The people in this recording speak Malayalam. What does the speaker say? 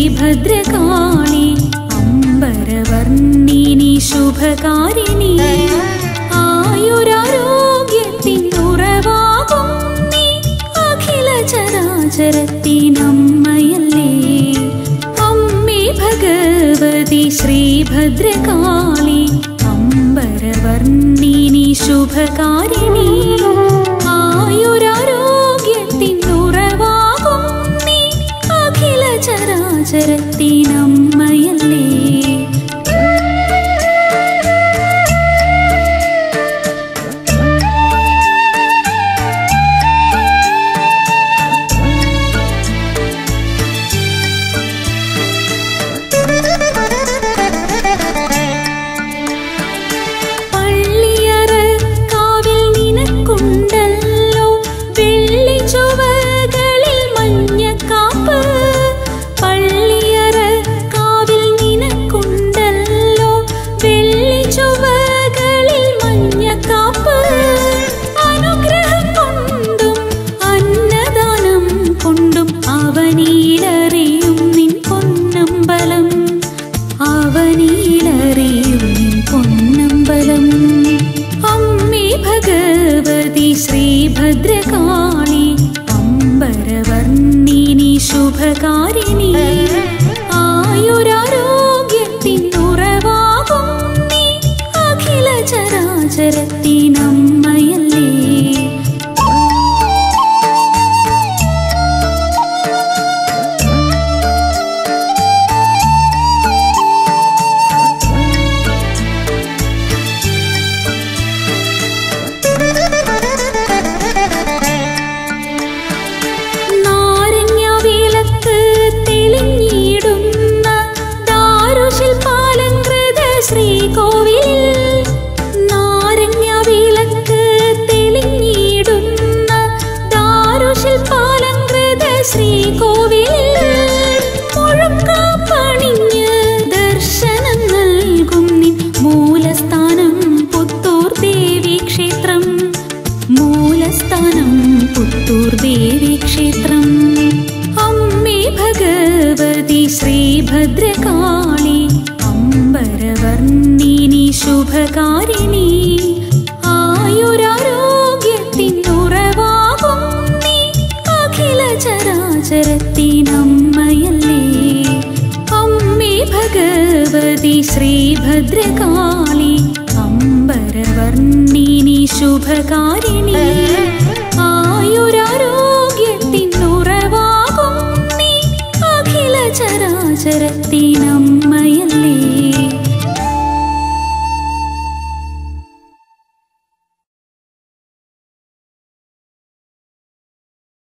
ശ്രീഭദ്രകാളി അംബരവർണ്ണിനി ശുഭകാരിണി ആയുരാരോഗ്യത്തിൻ ഉറവാകും നീ അഖില ചരാചരത്തിനമ്മയല്ലേ അമ്മേ ഭഗവതി ശ്രീഭദ്രകാളി അംബരവർണ്ണിനി ശുഭകാരിണി ആയുരാരോഗ്യത്തിൻ ഉറവാകും നീ അഖില ചരാചരത്തിനമ്മയല്ലേ ശ്രീഭദ്രകാളി അംബരവർണ്ണിനി ശുഭകാരിണി ആയുരാരോഗ്യത്തിൻ ഉറവാകും നീ അഖില ചരാചരത്തിനമ്മയല്ലേ ദേവീക്ഷേത്രം അമ്മേ ഭഗവതി ശ്രീഭദ്രകാളി അംബരവർണ്ണിനി ശുഭകാരിണി ആയുരാരോഗ്യത്തിൻ ഉറവാകും നീ അഖില ചരാചരത്തിനമ്മയല്ലേ അമ്മേ ഭഗവതി ശ്രീഭദ്രകാളി അംബരവർണ്ണിനി ശുഭകാരിണി